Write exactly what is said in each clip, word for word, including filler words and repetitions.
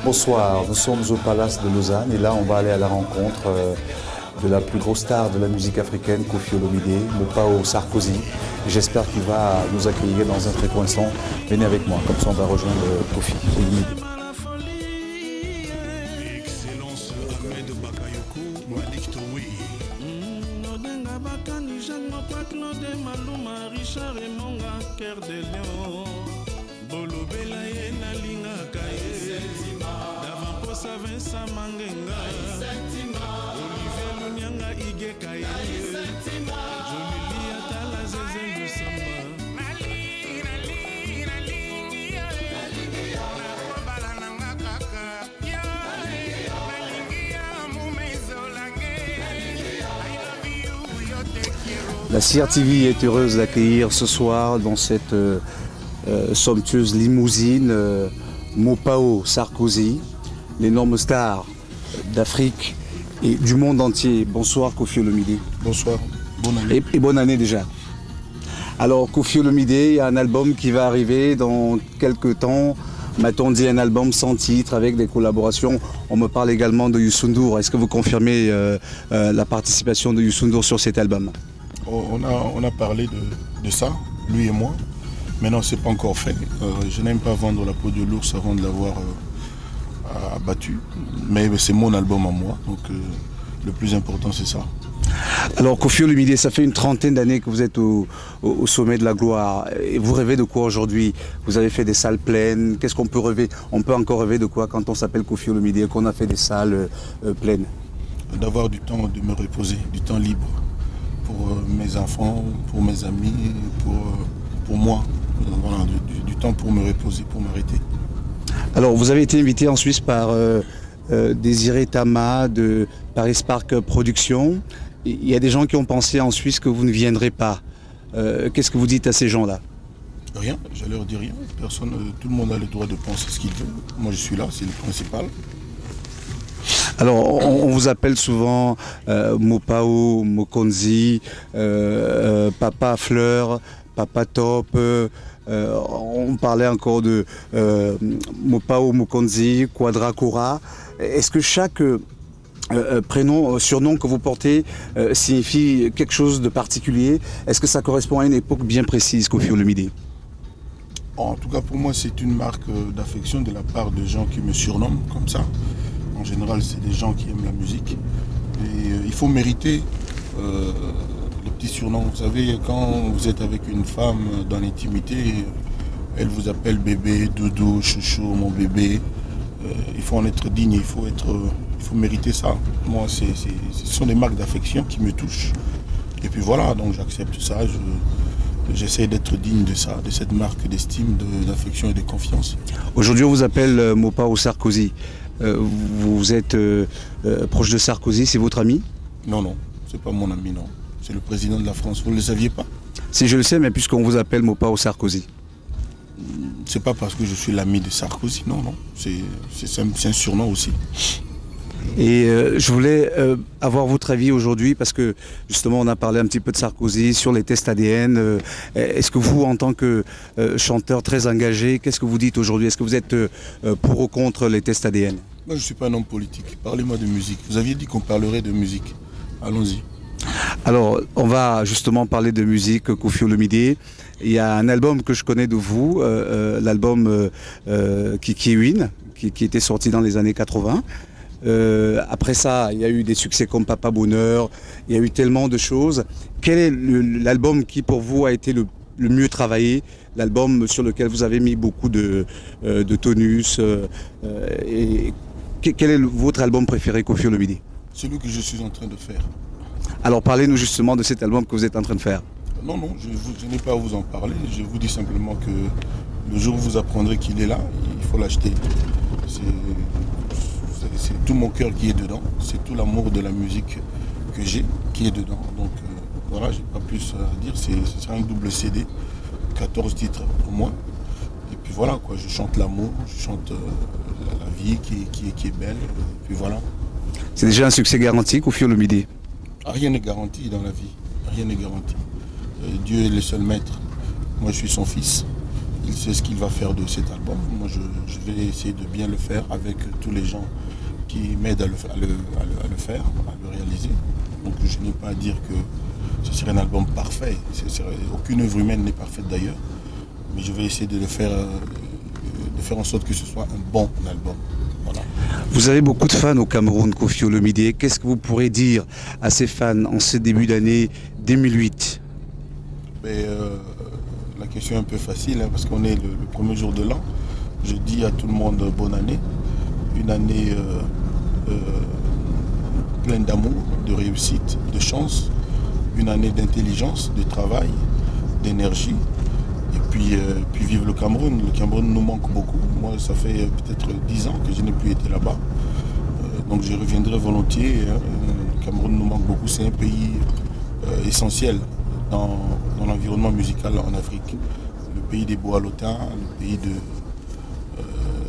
Bonsoir, nous sommes au Palace de Lausanne et là on va aller à la rencontre euh, de la plus grosse star de la musique africaine, Koffi Olomidé, Mopao Sarkozy. J'espère qu'il va nous accueillir dans un très court instant. Venez avec moi, comme ça on va rejoindre Koffi Olomidé. La C R T V est heureuse d'accueillir ce soir dans cette euh, euh, somptueuse limousine euh, Mopao Sarkozy, l'énorme star d'Afrique et du monde entier. Bonsoir Koffi Olomidé. Bonsoir, bonne année. Et, et bonne année déjà. Alors Koffi Olomidé, il y a un album qui va arriver dans quelques temps. M'a-t-on dit un album sans titre avec des collaborations. On me parle également de Youssou N'Dour. Est-ce que vous confirmez euh, euh, la participation de Youssou N'Dour sur cet album? On a, on a parlé de, de ça, lui et moi. Maintenant, ce n'est pas encore fait. Euh, je n'aime pas vendre la peau de l'ours avant de l'avoir euh, abattu. Mais, mais c'est mon album à moi. Donc euh, le plus important, c'est ça. Alors Koffi Olomidé, ça fait une trentaine d'années que vous êtes au, au, au sommet de la gloire. Et vous rêvez de quoi aujourd'hui? Vous avez fait des salles pleines. Qu'est-ce qu'on peut rêver? On peut encore rêver de quoi quand on s'appelle Koffi Olomidé et qu'on a fait des salles euh, pleines? D'avoir du temps de me reposer, du temps libre. Pour euh, mes enfants, pour mes amis, pour, euh, pour moi. Voilà, du, du temps pour me reposer, pour m'arrêter. Alors vous avez été invité en Suisse par euh, euh, Désiré Tama de Paris Park Productions. Il y a des gens qui ont pensé en Suisse que vous ne viendrez pas. Euh, Qu'est-ce que vous dites à ces gens-là? Rien, je leur dis rien. Personne, euh, tout le monde a le droit de penser ce qu'il veut. Moi je suis là, c'est le principal. Alors, on, on vous appelle souvent euh, Mopao, Mokonzi, euh, euh, Papa Fleur, Papa Top. Euh, euh, on parlait encore de euh, Mopao, Mokonzi, Quadrakura. Est-ce que chaque euh, prénom, surnom que vous portez euh, signifie quelque chose de particulier? Est-ce que ça correspond à une époque bien précise, Koffi Olomidé? En tout cas, pour moi, c'est une marque d'affection de la part de gens qui me surnomment comme ça. En général, c'est des gens qui aiment la musique. Et euh, il faut mériter euh, les petits surnoms. Vous savez, quand vous êtes avec une femme dans l'intimité, elle vous appelle bébé, dodo, chouchou, mon bébé. Euh, il faut en être digne, il faut, être, il faut mériter ça. Moi, c'est, c'est, ce sont des marques d'affection qui me touchent. Et puis voilà, donc j'accepte ça. Je, J'essaie d'être digne de ça, de cette marque d'estime, d'affection et de confiance. Aujourd'hui, on vous appelle euh, Mopao Sarkozy. Euh, vous êtes euh, euh, proche de Sarkozy, c'est votre ami? Non, non, c'est pas mon ami, non. C'est le président de la France, vous ne le saviez pas? Si je le sais, mais puisqu'on vous appelle Mopao Sarkozy. C'est pas parce que je suis l'ami de Sarkozy, non, non. C'est un, un surnom aussi. Et euh, je voulais euh, avoir votre avis aujourd'hui parce que justement on a parlé un petit peu de Sarkozy sur les tests A D N. Euh, Est-ce que vous, en tant que euh, chanteur très engagé, qu'est-ce que vous dites aujourd'hui? Est-ce que vous êtes euh, pour ou contre les tests A D N? Moi je ne suis pas un homme politique, parlez-moi de musique. Vous aviez dit qu'on parlerait de musique, allons-y. Alors on va justement parler de musique, Koffi Olomidé. Il y a un album que je connais de vous, euh, euh, l'album euh, euh, Kiki Win, qui, qui était sorti dans les années quatre-vingt. Euh, après ça, il y a eu des succès comme Papa Bonheur, il y a eu tellement de choses. Quel est l'album qui pour vous a été le, le mieux travaillé, l'album sur lequel vous avez mis beaucoup de, euh, de tonus euh, et quel est le, votre album préféré, Koffi Olomidé? Celui que je suis en train de faire. Alors parlez-nous justement de cet album que vous êtes en train de faire. Non, non, je, je n'ai pas à vous en parler, je vous dis simplement que le jour où vous apprendrez qu'il est là, il faut l'acheter. C'est tout mon cœur qui est dedans, c'est tout l'amour de la musique que j'ai qui est dedans. Donc euh, voilà, j'ai pas plus à dire, c'est un double C D, quatorze titres pour moi. Et puis voilà, quoi, je chante l'amour, je chante euh, la, la vie qui est, qui, est, qui est belle, et puis voilà. C'est déjà un succès garanti, Koffi Olomidé? Ah, rien n'est garanti dans la vie, rien n'est garanti. Euh, Dieu est le seul maître, moi je suis son fils. il sait ce qu'il va faire de cet album. Moi, je, je vais essayer de bien le faire avec tous les gens qui m'aident à le, à, le, à, le, à le faire, à le réaliser. Donc je n'ai pas à dire que ce serait un album parfait. Serait, aucune œuvre humaine n'est parfaite d'ailleurs. Mais je vais essayer de le faire, de faire en sorte que ce soit un bon album. Voilà. Vous avez beaucoup de fans au Cameroun, Koffi Olomidé. Qu'est-ce que vous pourrez dire à ces fans en ce début d'année deux mille huit? Mais, euh, La question est un peu facile hein, parce qu'on est le, le premier jour de l'an. Je dis à tout le monde bonne année. Une année euh, euh, pleine d'amour, de réussite, de chance. Une année d'intelligence, de travail, d'énergie. Et puis, euh, puis vive le Cameroun. Le Cameroun nous manque beaucoup. Moi, ça fait peut-être dix ans que je n'ai plus été là-bas. Euh, donc je reviendrai volontiers. Hein. Le Cameroun nous manque beaucoup. C'est un pays euh, essentiel dans, dans l'environnement musical en Afrique. Le pays des Bois-Lotins, le pays de, euh,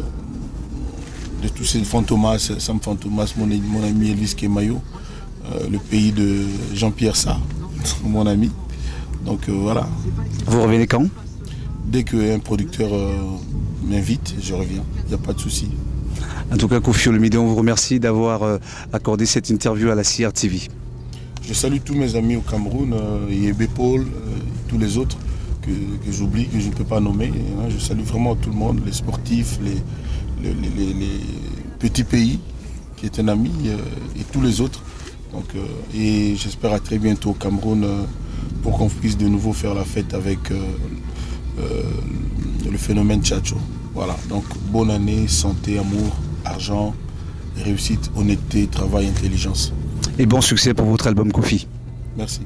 de tous ces Fantomas, Sam Fantomas, mon, mon ami Elvis Kemayo, euh, le pays de Jean-Pierre Sarr, mon ami. Donc euh, voilà. Vous revenez quand? Dès qu'un producteur euh, m'invite, je reviens. Il n'y a pas de souci. En tout cas, Koffi Olomidé, on vous remercie d'avoir euh, accordé cette interview à la C R T V. Je salue tous mes amis au Cameroun, euh, Yébé Paul, euh, tous les autres que, que j'oublie, que je ne peux pas nommer. Hein. Je salue vraiment tout le monde, les sportifs, les, les, les, les petits pays, qui est un ami, euh, et tous les autres. Donc, euh, et j'espère à très bientôt au Cameroun euh, pour qu'on puisse de nouveau faire la fête avec euh, euh, le phénomène Tchatcho. Voilà, donc bonne année, santé, amour, argent, réussite, honnêteté, travail, intelligence. Et bon succès pour votre album Koffi. Merci.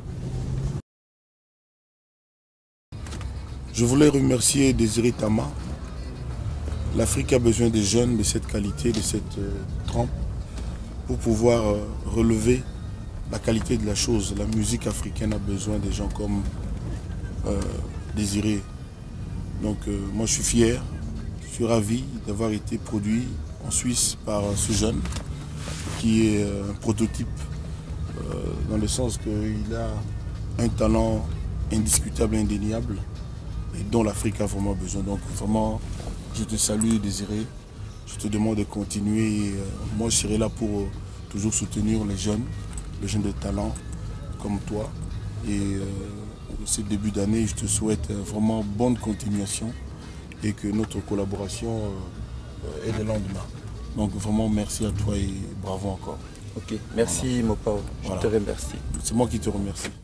Je voulais remercier Désiré Tama. L'Afrique a besoin des jeunes de cette qualité, de cette euh, trempe, pour pouvoir euh, relever la qualité de la chose. La musique africaine a besoin des gens comme euh, Désiré. Donc euh, moi je suis fier, je suis ravi d'avoir été produit en Suisse par ce jeune qui est euh, un prototype euh, dans le sens qu'il a un talent indiscutable, indéniable et dont l'Afrique a vraiment besoin. Donc vraiment, je te salue Désiré, je te demande de continuer. Et, euh, moi je serai là pour euh, toujours soutenir les jeunes, les jeunes de talent comme toi. Et euh, ce début d'année, je te souhaite euh, vraiment bonne continuation et que notre collaboration euh, ait de lendemain. Donc vraiment merci à toi et bravo encore. Ok, merci voilà. Mopao, je voilà. te remercie. C'est moi qui te remercie.